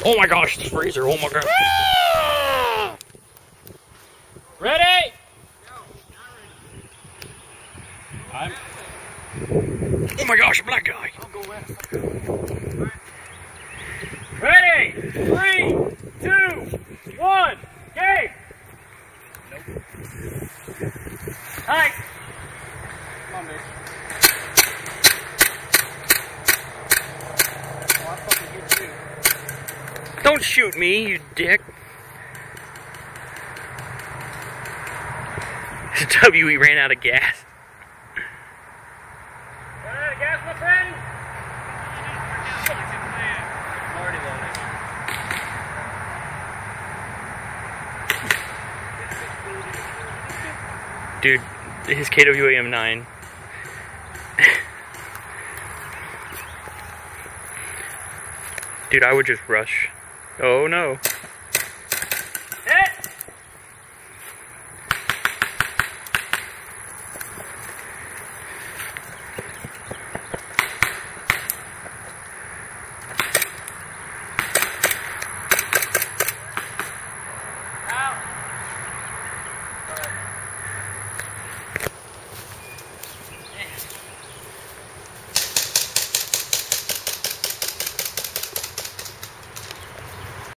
Oh my gosh, the freezer, oh my god. Ready? Oh my gosh, black guy. Ready? 3, 2, 1, game! Nope. Nice. Come on, bitch. Oh, I fucking hit you. Don't shoot me, you dick. W, he ran out of gas. Run out of gas, my friend? I'm already loaded. Dude, his KWA M9. Dude, I would just rush. Oh no.